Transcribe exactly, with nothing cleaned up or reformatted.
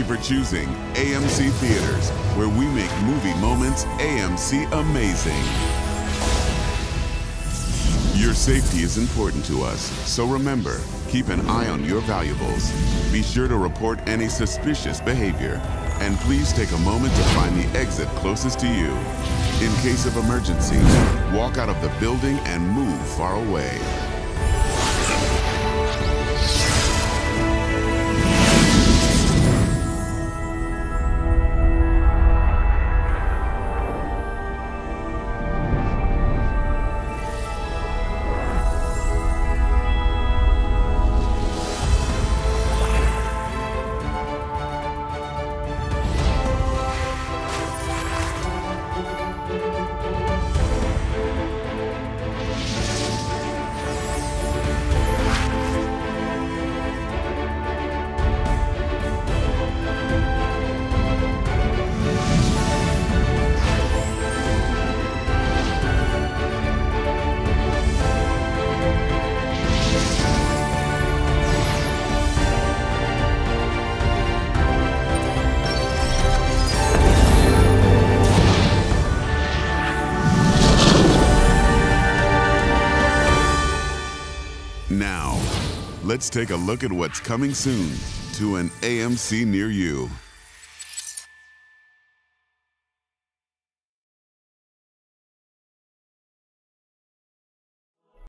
for choosing A M C Theaters, where we make movie moments A M C amazing. Your safety is important to us, so remember, keep an eye on your valuables. Be sure to report any suspicious behavior, and please take a moment to find the exit closest to you. In case of emergency, walk out of the building and move far away. Now, let's take a look at what's coming soon to an A M C near you.